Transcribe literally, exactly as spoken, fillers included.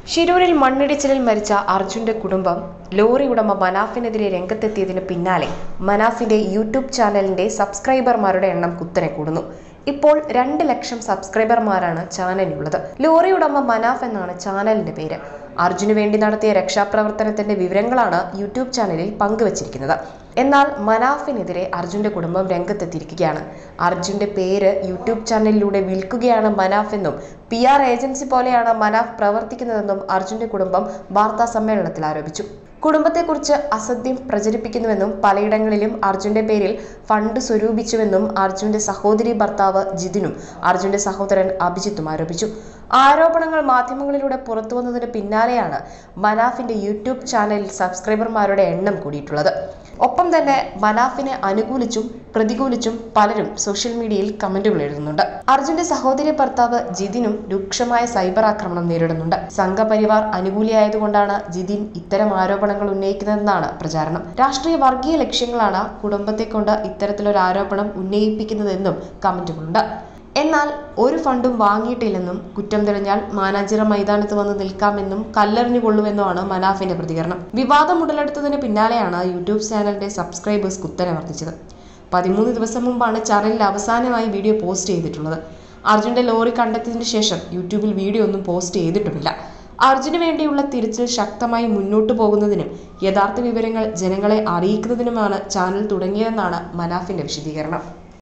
ഷിരൂരിൽ മണ്ണിടിച്ചിലിൽ മരിച്ച അർജുന്റെ കുടുംബം ലോറി ഉടമ മനാഫിനെതിരെ രംഗത്തെത്തിയതിന് പിന്നാലെ മനാഫിന്റെ യൂട്യൂബ് ചാനലിന്റെ സബ്സ്ക്രൈബർമാരുടെ എണ്ണം കുത്തനെ കൂടുന്നു. ഇപ്പോൾ രണ്ട് ലക്ഷം സബ്സ്ക്രൈബർമാരാണ് ചാനലിനുള്ളത്. ലോറി ഉടമ മനാഫ് എന്നാണ് ചാനലിന്റെ പേര്. അർജുന് വേണ്ടി നടത്തിയ രക്ഷാപ്രവർത്തനത്തിന്റെ വിവരങ്ങളാണ് യൂട്യൂബ് ചാനലിൽ പങ്കുവച്ചിരിക്കുന്നത്. എന്നാൽ മനാഫിനെതിരെ അർജുന്റെ കുടുംബം രംഗത്തെത്തിയിരിക്കുകയാണ്. അർജുന്റെ പേര് യൂട്യൂബ് ചാനലിലൂടെ വിൽക്കുകയാണ് മനാഫ് എന്നും പി ആർ ഏജൻസി പോലെയാണ് മനാഫ് പ്രവർത്തിക്കുന്നതെന്നും അർജുന്റെ കുടുംബം വാർത്താ സമ്മേളനത്തിൽ ആരോപിച്ചു. കുടുംബത്തെക്കുറിച്ച് അസത്യം പ്രചരിപ്പിക്കുന്നുവെന്നും പലയിടങ്ങളിലും അർജുന്റെ പേരിൽ ഫണ്ട് സ്വരൂപിച്ചുവെന്നും അർജുന്റെ സഹോദരി ഭർത്താവ് ജിതിനും അർജുന്റെ സഹോദരൻ അഭിജിത്തും ആരോപിച്ചു. ആരോപണങ്ങൾ മാധ്യമങ്ങളിലൂടെ പുറത്തു വന്നതിന് പിന്നാലെയാണ് മനാഫിന്റെ യൂട്യൂബ് ചാനലിൽ സബ്സ്ക്രൈബർമാരുടെ എണ്ണം കൂടിയിട്ടുള്ളത്. ഒപ്പം തന്നെ മനാഫിനെ അനുകൂലിച്ചും പ്രതികൂലിച്ചും പലരും സോഷ്യൽ മീഡിയയിൽ കമന്റുകൾ എഴുതുന്നുണ്ട്. അർജുന്റെ സഹോദരി ഭർത്താവ് ജിതിനും രൂക്ഷമായ സൈബർ ആക്രമണം നേരിടുന്നുണ്ട്. സംഘപരിവാർ അനുകൂലിയായതുകൊണ്ടാണ് ജിതിൻ ഇത്തരം ആരോപണങ്ങൾ ഉന്നയിക്കുന്നതെന്നാണ് പ്രചാരണം. രാഷ്ട്രീയ വർഗീയ ലക്ഷ്യങ്ങളാണ് കുടുംബത്തെ കൊണ്ട് ഇത്തരത്തിലൊരു ആരോപണം ഉന്നയിപ്പിക്കുന്നതെന്നും കമന്റുകളുണ്ട്. എന്നാൽ ഒരു ഫണ്ടും വാങ്ങിയിട്ടില്ലെന്നും കുറ്റം തെളിഞ്ഞാൽ മാനാഞ്ചിറ മൈതാനത്ത് വന്ന് നിൽക്കാമെന്നും കല്ലെറിഞ്ഞു കൊള്ളുമെന്നുമാണ് മനാഫിന്റെ പ്രതികരണം. വിവാദം ഉടലെടുത്തതിന് പിന്നാലെയാണ് യൂട്യൂബ് ചാനലിന്റെ സബ്സ്ക്രൈബേഴ്സ് കുത്തനെ വർദ്ധിച്ചത്. പതിമൂന്ന് ദിവസം മുമ്പാണ് ചാനലിൽ അവസാനമായി വീഡിയോ പോസ്റ്റ് ചെയ്തിട്ടുള്ളത്. അർജുന്റെ ലോറി കണ്ടെത്തിയതിനു ശേഷം യൂട്യൂബിൽ വീഡിയോ ഒന്നും പോസ്റ്റ് ചെയ്തിട്ടുമില്ല. അർജുന് വേണ്ടിയുള്ള തിരച്ചിൽ ശക്തമായി മുന്നോട്ടു പോകുന്നതിനും യഥാർത്ഥ വിവരങ്ങൾ ജനങ്ങളെ അറിയിക്കുന്നതിനുമാണ് ചാനൽ തുടങ്ങിയതെന്നാണ് മനാഫിന്റെ വിശദീകരണം.